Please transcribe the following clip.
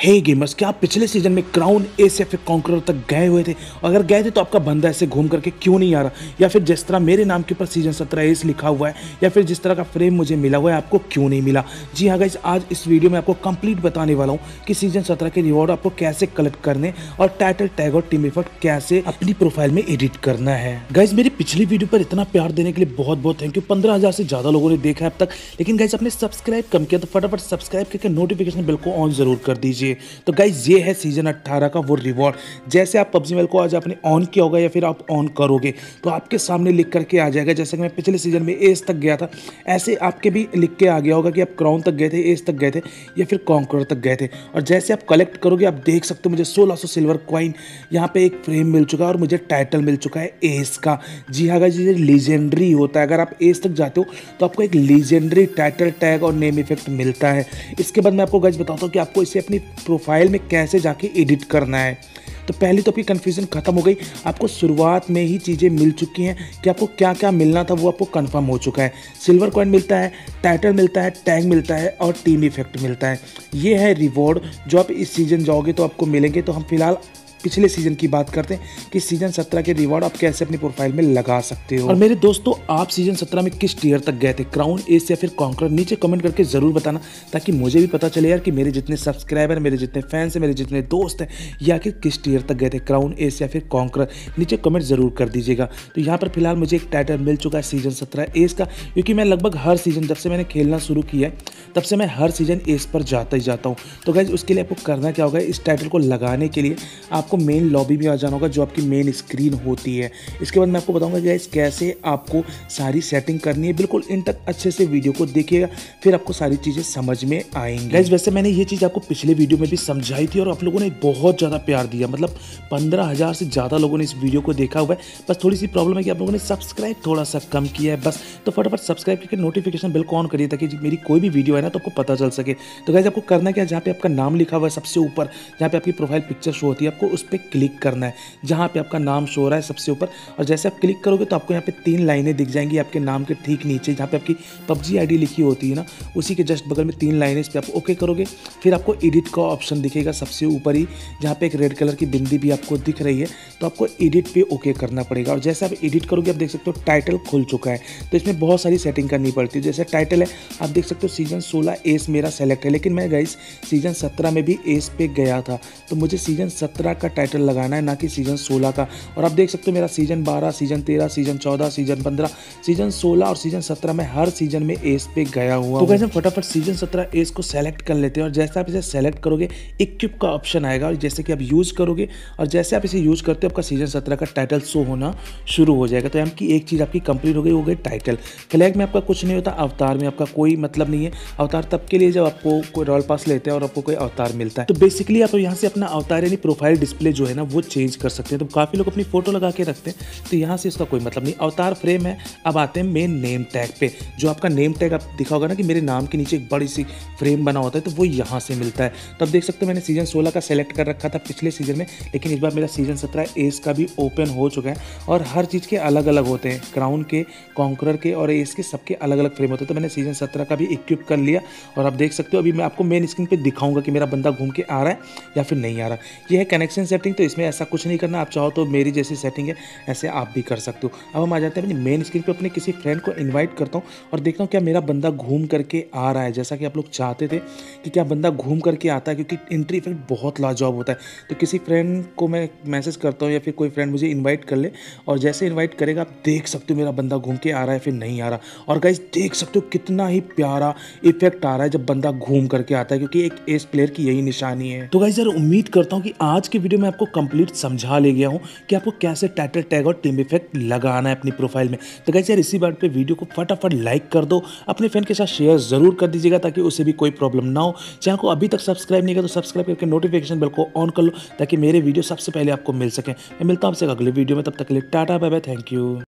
हे gamers, क्या आप पिछले सीजन में क्राउन एस या फिर कॉन्करर तक गए हुए थे? अगर गए थे तो आपका बंदा ऐसे घूम करके क्यों नहीं आ रहा, या फिर जिस तरह मेरे नाम के ऊपर सीजन 17 एस लिखा हुआ है या फिर जिस तरह का फ्रेम मुझे मिला हुआ है आपको क्यों नहीं मिला? जी हाँ गाइस, आज इस वीडियो में आपको कंप्लीट बताने वाला हूँ कि सीजन 17 के रिवॉर्ड आपको कैसे कलेक्ट करने और टाइटल टैग और टीम इफेक्ट कैसे अपनी प्रोफाइल में एडिट करना है। गाइस, मेरी पिछली वीडियो पर इतना प्यार देने के लिए बहुत बहुत थैंक यू। 15,000 से ज्यादा लोगों ने देखा है अब तक, लेकिन गाइस आपने सब्सक्राइब कम किया तो फटाफट सब्सक्राइब करके नोटिफिकेशन बेल को ऑन जरूर कर दीजिए। तो गाइस, ये है सीजन 18 का वो रिवॉर्ड। जैसे आप पबजी मोबाइल को आज आपने ऑन किया होगा या फिर आप ऑन करोगे तो आपके सामने लिख करके आ जाएगा, जैसे कि मैं पिछले सीजन में एस तक गया था ऐसे आपके भी लिख के आ गया होगा कि आप क्राउन तक गए थे, एस तक गए थे या फिर कॉन्करर तक गए थे। और जैसे आप कलेक्ट करोगे आप देख सकते हो मुझे 1600 सिल्वर कॉइन यहाँ पे एक फ्रेम मिल चुका है और मुझे टाइटल मिल चुका है एस का। जी हाँ गाइस, ये लीजेंडरी होता है। अगर आप एस तक जाते हो तो आपको एक लीजेंडरी टाइटल टैग और नेम इफेक्ट मिलता है। इसके बाद मैं आपको गाइस बताता हूँ कि आपको इसे अपनी प्रोफाइल में कैसे जाके एडिट करना है। तो पहले तो आपकी कन्फ्यूजन खत्म हो गई, आपको शुरुआत में ही चीज़ें मिल चुकी हैं कि आपको क्या क्या मिलना था वो आपको कंफर्म हो चुका है। सिल्वर कॉइन मिलता है, टाइटल मिलता है, टैग मिलता है और टीम इफेक्ट मिलता है। ये है रिवॉर्ड जो आप इस सीजन जाओगे तो आपको मिलेंगे। तो हम फिलहाल पिछले सीजन की बात करते हैं कि सीजन 17 के रिवॉर्ड आप कैसे अपनी प्रोफाइल में लगा सकते हो। और मेरे दोस्तों, आप सीजन 17 में किस टीयर तक गए थे, क्राउन, एस या फिर कॉन्करर? नीचे कमेंट करके जरूर बताना ताकि मुझे भी पता चले यार कि मेरे जितने सब्सक्राइबर, मेरे जितने फैंस हैं, मेरे जितने दोस्त हैं, या कि किस टीयर तक गए थे, क्राउन, एस या फिर कॉन्करर। नीचे कमेंट जरूर कर दीजिएगा। तो यहाँ पर फिलहाल मुझे एक टाइटल मिल चुका है सीजन 17 एस का, क्योंकि मैं लगभग हर सीजन, जब से मैंने खेलना शुरू किया है तब से मैं हर सीजन एस पर जाता ही जाता हूँ। तो गाइस, उसके लिए आपको करना क्या होगा, इस टाइटल को लगाने के लिए आपको मेन लॉबी में जाना होगा जो आपकी मेन स्क्रीन होती है। इसके बाद मैं आपको बताऊंगा कि गाइस कैसे आपको सारी सेटिंग करनी है। बिल्कुल इन तक अच्छे से वीडियो को देखिएगा, फिर आपको सारी चीज़ें समझ में आएंगी। गाइस, वैसे मैंने ये चीज़ आपको पिछले वीडियो में भी समझाई थी और आप लोगों ने बहुत ज़्यादा प्यार दिया। मतलब 15,000 से ज़्यादा लोगों ने इस वीडियो को देखा हुआ है। बस थोड़ी सी प्रॉब्लम है कि आप लोगों ने सब्सक्राइब थोड़ा सा कम किया है बस। तो फटाफट सब्सक्राइब करके नोटिफिकेशन बेल को ऑन करिए ताकि मेरी कोई भी वीडियो है ना तो आपको पता चल सके। तो गाइस, आपको करना क्या है, जहाँ पे आपका नाम लिखा हुआ है सबसे ऊपर, जहाँ पे आपकी प्रोफाइल पिक्चर शो होती है, आपको उस पर क्लिक करना है जहाँ पे आपका नाम शो हो रहा है सबसे ऊपर। और जैसे आप क्लिक करोगे तो आपको यहाँ पे 3 लाइनें दिख जाएंगी आपके नाम के ठीक नीचे, जहाँ पे आपकी पबजी आईडी लिखी होती है ना, उसी के जस्ट बगल में 3 लाइनें, इस पर आप ओके करोगे। फिर आपको एडिट का ऑप्शन दिखेगा सबसे ऊपर ही, जहाँ पे एक रेड कलर की बिंदी भी आपको दिख रही है। तो आपको एडिट पे ओके करना पड़ेगा। और जैसे आप एडिट करोगे आप देख सकते हो टाइटल खुल चुका है। तो इसमें बहुत सारी सेटिंग करनी पड़ती है। जैसे टाइटल है, आप देख सकते हो सीजन 16 एस मेरा सेलेक्ट है, लेकिन मैं गाइस सीजन 17 में भी एस पे गया था। तो मुझे सीजन 17 का टाइटल लगाना है, ना कि सीजन 16 का। और आप देख सकते हो मेरा season 12, season 13, season 14, season 15, season 16 और सीजन 17 में हर सीजन में एस पे गया हुआ। तो गाइस, हम फटाफट सीजन 17 एस को सेलेक्ट कर लेते हैं। और जैसे आप इसे सेलेक्ट करोगे इक्विप का ऑप्शन आएगा, और जैसे कि आप यूज करोगे और जैसे आप इसे यूज करते हो आपका सीजन 17 का टाइटल शो होना शुरू हो जाएगा। तो आपकी एक चीज़ आपकी कंप्लीट हो गई टाइटल। फ्लैग में आपका कुछ नहीं होता, अवतार में आपका कोई मतलब नहीं है। अवतार तब के लिए जब आपको कोई रॉयल पास लेते हैं और आपको कोई अवतार मिलता है। तो बेसिकली आप यहाँ से अपना अवतार यानी प्रोफाइल डिस्प्ले जो है ना वो चेंज कर सकते हैं। तो काफ़ी लोग अपनी फोटो लगा के रखते हैं, तो यहाँ से इसका कोई मतलब नहीं। अवतार फ्रेम है। अब आते हैं मेन नेम टैग पे। जो आपका नेम टैग आप दिखा होगा ना कि मेरे नाम के नीचे एक बड़ी सी फ्रेम बना होता है, तो वो यहाँ से मिलता है। तो आप देख सकते हो मैंने सीजन 16 का सेलेक्ट कर रखा था पिछले सीजन में, लेकिन इस बार मेरा सीजन 17 एस का भी ओपन हो चुका है। और हर चीज़ के अलग अलग होते हैं, क्राउन के, कॉन्करर के और एस के, सबके अलग अलग फ्रेम होते हैं। तो मैंने सीजन 17 का भी इक्विप कर लिया। और आप देख सकते हो अभी मैं आपको मेन स्क्रीन पे दिखाऊंगा कि मेरा बंदा घूम के आ रहा है या फिर नहीं आ रहा। ये है कनेक्शन सेटिंग। तो इसमें ऐसा कुछ नहीं करना, आप चाहो तो मेरी जैसी सेटिंग है ऐसे आप भी कर सकते हो। अब हम आ जाते हैं अपनी मेन स्क्रीन पे। अपने किसी फ्रेंड को इनवाइट करता हूँ और देखता हूँ क्या मेरा बंदा घूम करके आ रहा है, जैसा कि आप लोग चाहते थे कि क्या बंदा घूम करके आता है, क्योंकि एंट्री इफेक्ट बहुत लाजवाब होता है। तो किसी फ्रेंड को मैं मैसेज करता हूँ या फिर कोई फ्रेंड मुझे इन्वाइट कर ले, और जैसे इन्वाइट करेगा आप देख सकते हो मेरा बंदा घूम के आ रहा है फिर नहीं आ रहा। और गाइस देख सकते हो कितना ही प्यारा इफेक्ट आ रहा है जब बंदा घूम करके आता है, क्योंकि एक एस प्लेयर की यही निशानी है। तो गाइस यार, उम्मीद करता हूँ कि आज की वीडियो में आपको कंप्लीट समझा ले गया हूँ कि आपको कैसे टाइटल टैग और टीम इफेक्ट लगाना है अपनी प्रोफाइल में। तो गाइस यार, इसी बात पे वीडियो को फटाफट लाइक कर दो, अपने फ्रेंड के साथ शेयर जरूर कर दीजिएगा ताकि उसे भी कोई प्रॉब्लम ना हो। चैनल को अभी तक सब्सक्राइब नहीं किया तो सब्सक्राइब करके नोटिफिकेशन बेल को ऑन कर लो ताकि मेरे वीडियो सबसे पहले आपको मिल सके। मैं मिलता हूँ आपसे अगले वीडियो में, तब तक के लिए tata bye bye, thank you.